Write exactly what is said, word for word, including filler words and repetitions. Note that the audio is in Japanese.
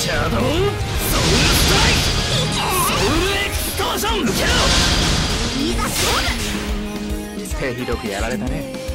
シャドウソウルストライクソウルエクストーション受けろ。いざ勝負。手ひどくやられたね。